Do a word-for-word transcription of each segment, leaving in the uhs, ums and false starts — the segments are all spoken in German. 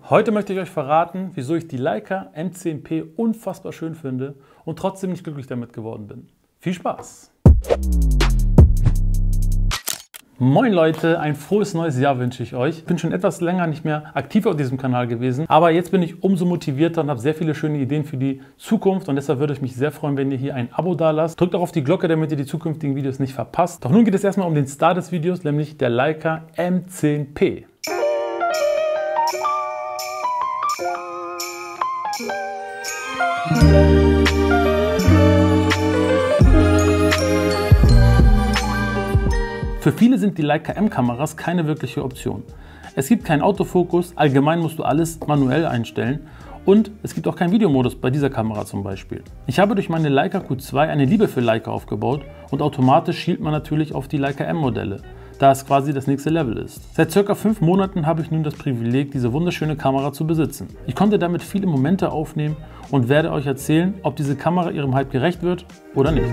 Heute möchte ich euch verraten, wieso ich die Leica M zehn P unfassbar schön finde und trotzdem nicht glücklich damit geworden bin. Viel Spaß! Moin Leute, ein frohes neues Jahr wünsche ich euch. Ich bin schon etwas länger nicht mehr aktiv auf diesem Kanal gewesen, aber jetzt bin ich umso motivierter und habe sehr viele schöne Ideen für die Zukunft und deshalb würde ich mich sehr freuen, wenn ihr hier ein Abo da lasst. Drückt auch auf die Glocke, damit ihr die zukünftigen Videos nicht verpasst. Doch nun geht es erstmal um den Star des Videos, nämlich der Leica M zehn P. Für viele sind die Leica M-Kameras keine wirkliche Option. Es gibt keinen Autofokus, allgemein musst du alles manuell einstellen und es gibt auch keinen Videomodus bei dieser Kamera zum Beispiel. Ich habe durch meine Leica Q zwei eine Liebe für Leica aufgebaut und automatisch schielt man natürlich auf die Leica M-Modelle, da es quasi das nächste Level ist. Seit circa fünf Monaten habe ich nun das Privileg, diese wunderschöne Kamera zu besitzen. Ich konnte damit viele Momente aufnehmen und werde euch erzählen, ob diese Kamera ihrem Hype gerecht wird oder nicht.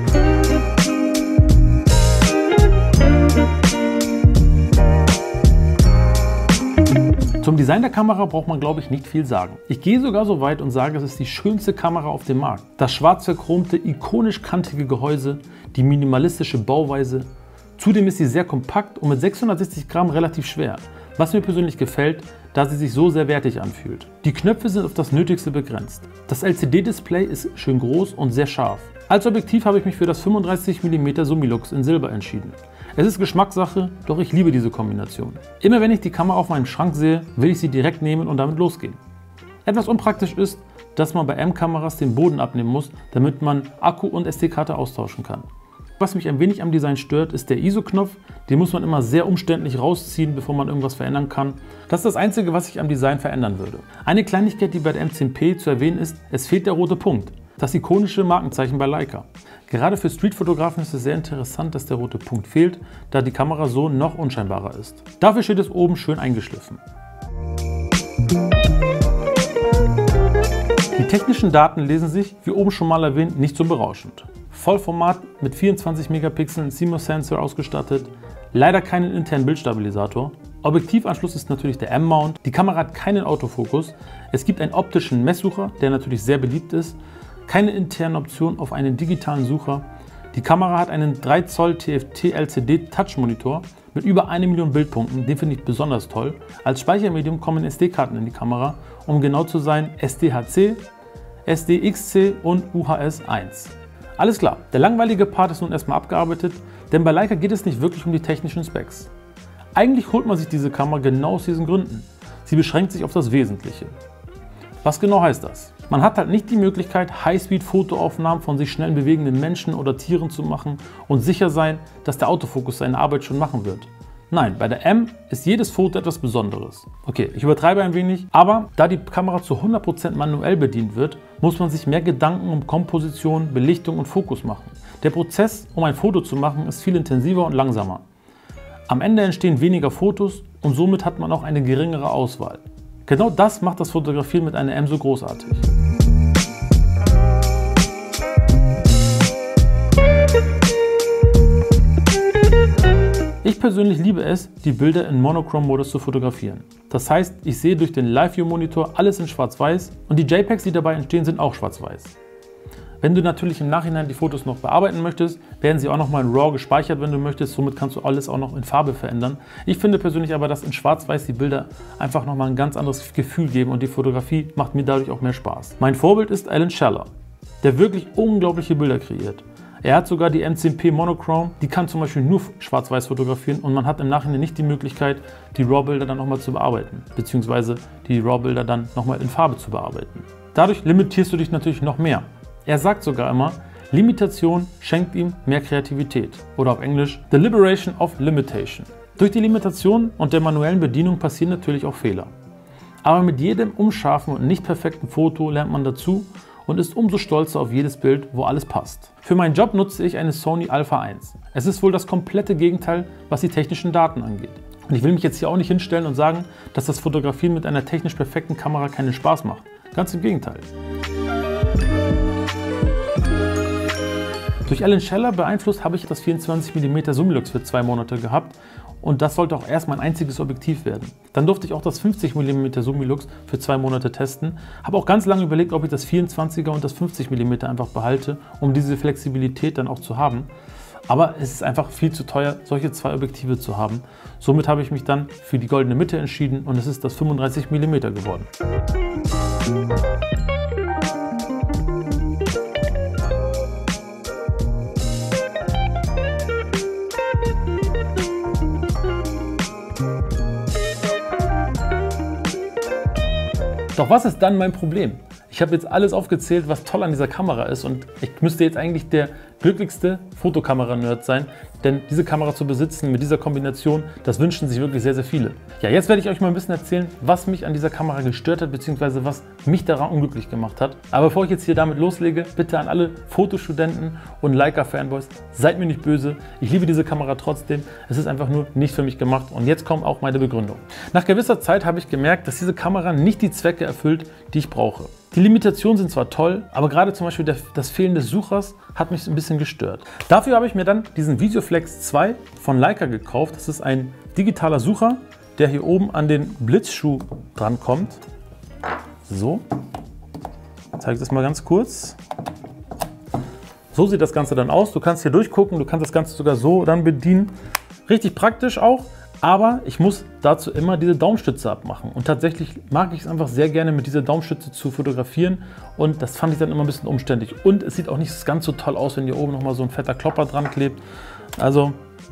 Zum Design der Kamera braucht man, glaube ich, nicht viel sagen. Ich gehe sogar so weit und sage, es ist die schönste Kamera auf dem Markt. Das schwarz verchromte, ikonisch kantige Gehäuse, die minimalistische Bauweise. Zudem ist sie sehr kompakt und mit sechshundertsechzig Gramm relativ schwer, was mir persönlich gefällt, da sie sich so sehr wertig anfühlt. Die Knöpfe sind auf das Nötigste begrenzt. Das L C D-Display ist schön groß und sehr scharf. Als Objektiv habe ich mich für das fünfunddreißig Millimeter Summilux in Silber entschieden. Es ist Geschmackssache, doch ich liebe diese Kombination. Immer wenn ich die Kamera auf meinem Schrank sehe, will ich sie direkt nehmen und damit losgehen. Etwas unpraktisch ist, dass man bei M-Kameras den Boden abnehmen muss, damit man Akku und S D-Karte austauschen kann. Was mich ein wenig am Design stört, ist der I S O-Knopf. Den muss man immer sehr umständlich rausziehen, bevor man irgendwas verändern kann. Das ist das Einzige, was ich am Design verändern würde. Eine Kleinigkeit, die bei der M zehn P zu erwähnen ist, es fehlt der rote Punkt. Das ikonische Markenzeichen bei Leica. Gerade für Streetfotografen ist es sehr interessant, dass der rote Punkt fehlt, da die Kamera so noch unscheinbarer ist. Dafür steht es oben schön eingeschliffen. Die technischen Daten lesen sich, wie oben schon mal erwähnt, nicht so berauschend. Vollformat mit vierundzwanzig Megapixeln C M O S-Sensor ausgestattet, leider keinen internen Bildstabilisator. Objektivanschluss ist natürlich der M-Mount. Die Kamera hat keinen Autofokus. Es gibt einen optischen Messsucher, der natürlich sehr beliebt ist. Keine interne Option auf einen digitalen Sucher. Die Kamera hat einen drei Zoll T F T L C D Touch Monitor mit über eine Million Bildpunkten, den finde ich besonders toll. Als Speichermedium kommen S D-Karten in die Kamera, um genau zu sein S D H C, S D X C und U H S eins. Alles klar, der langweilige Part ist nun erstmal abgearbeitet, denn bei Leica geht es nicht wirklich um die technischen Specs. Eigentlich holt man sich diese Kamera genau aus diesen Gründen. Sie beschränkt sich auf das Wesentliche. Was genau heißt das? Man hat halt nicht die Möglichkeit, High-Speed-Fotoaufnahmen von sich schnell bewegenden Menschen oder Tieren zu machen und sicher sein, dass der Autofokus seine Arbeit schon machen wird. Nein, bei der M ist jedes Foto etwas Besonderes. Okay, ich übertreibe ein wenig, aber da die Kamera zu hundert Prozent manuell bedient wird, muss man sich mehr Gedanken um Komposition, Belichtung und Fokus machen. Der Prozess, um ein Foto zu machen, ist viel intensiver und langsamer. Am Ende entstehen weniger Fotos und somit hat man auch eine geringere Auswahl. Genau das macht das Fotografieren mit einer M so großartig. Ich persönlich liebe es, die Bilder in Monochrome-Modus zu fotografieren. Das heißt, ich sehe durch den Live-View-Monitor alles in Schwarz-Weiß und die JPEGs, die dabei entstehen, sind auch Schwarz-Weiß. Wenn du natürlich im Nachhinein die Fotos noch bearbeiten möchtest, werden sie auch nochmal in RAW gespeichert, wenn du möchtest. Somit kannst du alles auch noch in Farbe verändern. Ich finde persönlich aber, dass in Schwarz-Weiß die Bilder einfach nochmal ein ganz anderes Gefühl geben und die Fotografie macht mir dadurch auch mehr Spaß. Mein Vorbild ist Alan Scheller, der wirklich unglaubliche Bilder kreiert. Er hat sogar die M zehn P Monochrome, die kann zum Beispiel nur schwarz-weiß fotografieren und man hat im Nachhinein nicht die Möglichkeit, die RAW-Bilder dann nochmal zu bearbeiten, beziehungsweise die RAW-Bilder dann nochmal in Farbe zu bearbeiten. Dadurch limitierst du dich natürlich noch mehr. Er sagt sogar immer, Limitation schenkt ihm mehr Kreativität oder auf Englisch The Liberation of Limitation. Durch die Limitation und der manuellen Bedienung passieren natürlich auch Fehler. Aber mit jedem unscharfen und nicht perfekten Foto lernt man dazu und ist umso stolzer auf jedes Bild, wo alles passt. Für meinen Job nutze ich eine Sony Alpha eins. Es ist wohl das komplette Gegenteil, was die technischen Daten angeht. Und ich will mich jetzt hier auch nicht hinstellen und sagen, dass das Fotografieren mit einer technisch perfekten Kamera keinen Spaß macht. Ganz im Gegenteil. Durch Alan Scheller beeinflusst habe ich das vierundzwanzig Millimeter Summilux für zwei Monate gehabt und das sollte auch erst mein einziges Objektiv werden. Dann durfte ich auch das fünfzig Millimeter Summilux für zwei Monate testen. Habe auch ganz lange überlegt, ob ich das vierundzwanziger und das fünfzig Millimeter einfach behalte, um diese Flexibilität dann auch zu haben. Aber es ist einfach viel zu teuer, solche zwei Objektive zu haben. Somit habe ich mich dann für die goldene Mitte entschieden und es ist das fünfunddreißig Millimeter geworden. Doch was ist dann mein Problem? Ich habe jetzt alles aufgezählt, was toll an dieser Kamera ist und ich müsste jetzt eigentlich der glücklichste Fotokamera-Nerd sein, denn diese Kamera zu besitzen mit dieser Kombination, das wünschen sich wirklich sehr, sehr viele. Ja, jetzt werde ich euch mal ein bisschen erzählen, was mich an dieser Kamera gestört hat, beziehungsweise was mich daran unglücklich gemacht hat. Aber bevor ich jetzt hier damit loslege, bitte an alle Fotostudenten und Leica-Fanboys, seid mir nicht böse. Ich liebe diese Kamera trotzdem. Es ist einfach nur nicht für mich gemacht und jetzt kommt auch meine Begründung. Nach gewisser Zeit habe ich gemerkt, dass diese Kamera nicht die Zwecke erfüllt, die ich brauche. Die Limitationen sind zwar toll, aber gerade zum Beispiel der, das Fehlen des Suchers hat mich ein bisschen gestört. Dafür habe ich mir dann diesen VideoFlex zwei von Leica gekauft. Das ist ein digitaler Sucher, der hier oben an den Blitzschuh dran kommt. So, ich zeige das mal ganz kurz. So sieht das Ganze dann aus. Du kannst hier durchgucken, du kannst das Ganze sogar so dann bedienen. Richtig praktisch auch. Aber ich muss dazu immer diese Daumenstütze abmachen und tatsächlich mag ich es einfach sehr gerne mit dieser Daumenstütze zu fotografieren und das fand ich dann immer ein bisschen umständlich und es sieht auch nicht ganz so toll aus, wenn hier oben nochmal so ein fetter Klopper dran klebt. Also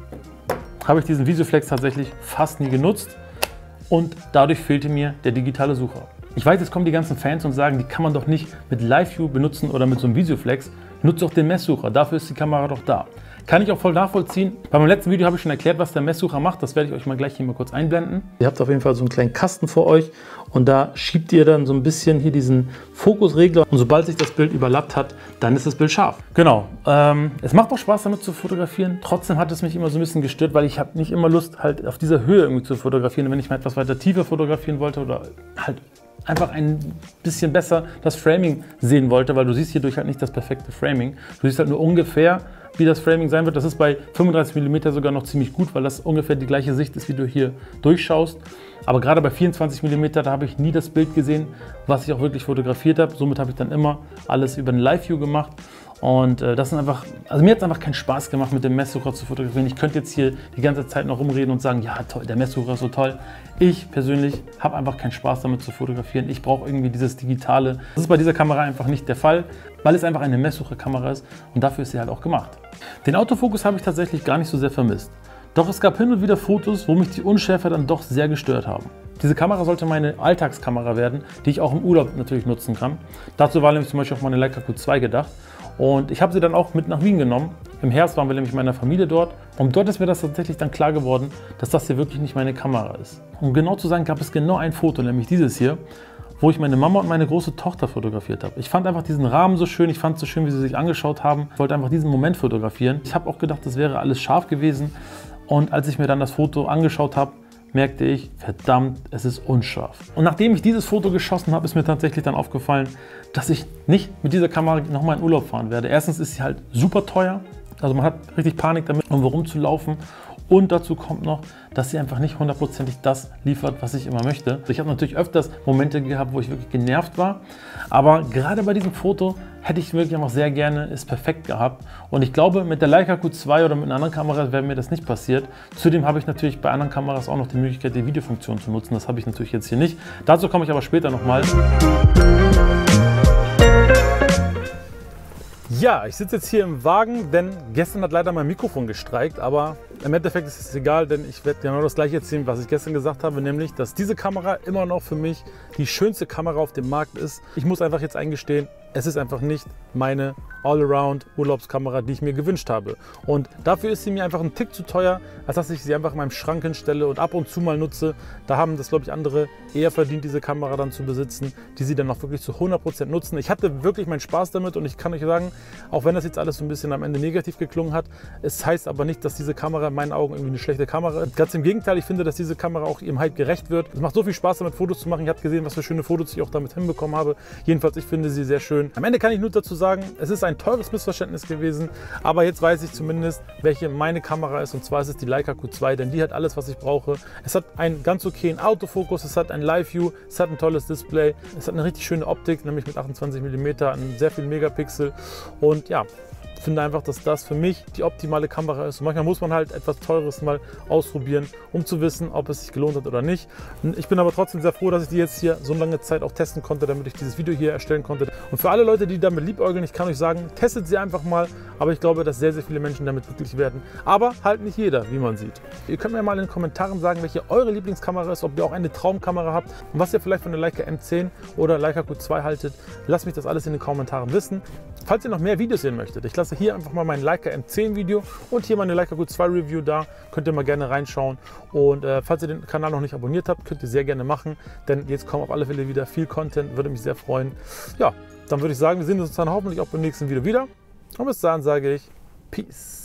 habe ich diesen VideoFlex tatsächlich fast nie genutzt und dadurch fehlte mir der digitale Sucher. Ich weiß, jetzt kommen die ganzen Fans und sagen, die kann man doch nicht mit LiveView benutzen oder mit so einem VideoFlex. Nutze doch den Messsucher, dafür ist die Kamera doch da. Kann ich auch voll nachvollziehen. Bei meinem letzten Video habe ich schon erklärt, was der Messsucher macht. Das werde ich euch mal gleich hier mal kurz einblenden. Ihr habt auf jeden Fall so einen kleinen Kasten vor euch und da schiebt ihr dann so ein bisschen hier diesen Fokusregler und sobald sich das Bild überlappt hat, dann ist das Bild scharf. Genau. Ähm, es macht auch Spaß damit zu fotografieren. Trotzdem hat es mich immer so ein bisschen gestört, weil ich habe nicht immer Lust halt auf dieser Höhe irgendwie zu fotografieren. Wenn ich mal etwas weiter tiefer fotografieren wollte oder halt einfach ein bisschen besser das Framing sehen wollte, weil du siehst hierdurch halt nicht das perfekte Framing. Du siehst halt nur ungefähr, wie das Framing sein wird. Das ist bei fünfunddreißig Millimeter sogar noch ziemlich gut, weil das ungefähr die gleiche Sicht ist, wie du hier durchschaust. Aber gerade bei vierundzwanzig Millimeter, da habe ich nie das Bild gesehen, was ich auch wirklich fotografiert habe. Somit habe ich dann immer alles über den Live-View gemacht. Und äh, das sind einfach, also mir hat es einfach keinen Spaß gemacht, mit dem Messsucher zu fotografieren. Ich könnte jetzt hier die ganze Zeit noch rumreden und sagen, ja toll, der Messsucher ist so toll. Ich persönlich habe einfach keinen Spaß damit zu fotografieren. Ich brauche irgendwie dieses Digitale. Das ist bei dieser Kamera einfach nicht der Fall, weil es einfach eine Messsucherkamera ist und dafür ist sie halt auch gemacht. Den Autofokus habe ich tatsächlich gar nicht so sehr vermisst. Doch es gab hin und wieder Fotos, wo mich die Unschärfe dann doch sehr gestört haben. Diese Kamera sollte meine Alltagskamera werden, die ich auch im Urlaub natürlich nutzen kann. Dazu war nämlich zum Beispiel auch meine Leica Q zwei gedacht. Und ich habe sie dann auch mit nach Wien genommen. Im Herbst waren wir nämlich mit meiner Familie dort. Und dort ist mir das tatsächlich dann klar geworden, dass das hier wirklich nicht meine Kamera ist. Um genau zu sein, gab es genau ein Foto, nämlich dieses hier, wo ich meine Mama und meine große Tochter fotografiert habe. Ich fand einfach diesen Rahmen so schön, ich fand es so schön, wie sie sich angeschaut haben. Ich wollte einfach diesen Moment fotografieren. Ich habe auch gedacht, das wäre alles scharf gewesen. Und als ich mir dann das Foto angeschaut habe, merkte ich, verdammt, es ist unscharf. Und nachdem ich dieses Foto geschossen habe, ist mir tatsächlich dann aufgefallen, dass ich nicht mit dieser Kamera nochmal in Urlaub fahren werde. Erstens ist sie halt super teuer, also man hat richtig Panik damit, um rumzulaufen. Und dazu kommt noch, dass sie einfach nicht hundertprozentig das liefert, was ich immer möchte. Ich habe natürlich öfters Momente gehabt, wo ich wirklich genervt war. Aber gerade bei diesem Foto hätte ich wirklich einfach sehr gerne es perfekt gehabt. Und ich glaube, mit der Leica Q zwei oder mit einer anderen Kamera wäre mir das nicht passiert. Zudem habe ich natürlich bei anderen Kameras auch noch die Möglichkeit, die Videofunktion zu nutzen. Das habe ich natürlich jetzt hier nicht. Dazu komme ich aber später nochmal. Ja, ich sitze jetzt hier im Wagen, denn gestern hat leider mein Mikrofon gestreikt, aber im Endeffekt ist es egal, denn ich werde genau das gleiche erzählen, was ich gestern gesagt habe, nämlich, dass diese Kamera immer noch für mich die schönste Kamera auf dem Markt ist. Ich muss einfach jetzt eingestehen, es ist einfach nicht meine Allround-Urlaubskamera, die ich mir gewünscht habe. Und dafür ist sie mir einfach ein Tick zu teuer, als dass ich sie einfach in meinem Schrank hinstelle und ab und zu mal nutze. Da haben das, glaube ich, andere eher verdient, diese Kamera dann zu besitzen, die sie dann auch wirklich zu hundert Prozent nutzen. Ich hatte wirklich meinen Spaß damit und ich kann euch sagen, auch wenn das jetzt alles so ein bisschen am Ende negativ geklungen hat, es heißt aber nicht, dass diese Kamera in meinen Augen irgendwie eine schlechte Kamera ist. Ganz im Gegenteil, ich finde, dass diese Kamera auch ihrem Hype gerecht wird. Es macht so viel Spaß, damit Fotos zu machen. Ihr habt gesehen, was für schöne Fotos ich auch damit hinbekommen habe. Jedenfalls, ich finde sie sehr schön. Am Ende kann ich nur dazu sagen, es ist ein teures Missverständnis gewesen, aber jetzt weiß ich zumindest, welche meine Kamera ist, und zwar ist es die Leica Q zwei, denn die hat alles, was ich brauche. Es hat einen ganz okayen Autofokus, es hat ein Live-View, es hat ein tolles Display, es hat eine richtig schöne Optik, nämlich mit achtundzwanzig Millimeter, sehr viel Megapixel, und ja, ich finde einfach, dass das für mich die optimale Kamera ist. Und manchmal muss man halt etwas Teures mal ausprobieren, um zu wissen, ob es sich gelohnt hat oder nicht. Ich bin aber trotzdem sehr froh, dass ich die jetzt hier so lange Zeit auch testen konnte, damit ich dieses Video hier erstellen konnte. Und für alle Leute, die damit liebäugeln, ich kann euch sagen, testet sie einfach mal. Aber ich glaube, dass sehr, sehr viele Menschen damit glücklich werden. Aber halt nicht jeder, wie man sieht. Ihr könnt mir mal in den Kommentaren sagen, welche eure Lieblingskamera ist, ob ihr auch eine Traumkamera habt und was ihr vielleicht von der Leica M zehn oder Leica Q zwei haltet. Lasst mich das alles in den Kommentaren wissen. Falls ihr noch mehr Videos sehen möchtet, ich lasse hier einfach mal mein Leica M zehn Video und hier meine Leica Q zwei Review da. Könnt ihr mal gerne reinschauen. Und äh, falls ihr den Kanal noch nicht abonniert habt, könnt ihr sehr gerne machen, denn jetzt kommt auf alle Fälle wieder viel Content, würde mich sehr freuen. Ja, dann würde ich sagen, wir sehen uns dann hoffentlich auch beim nächsten Video wieder. Und bis dahin sage ich Peace.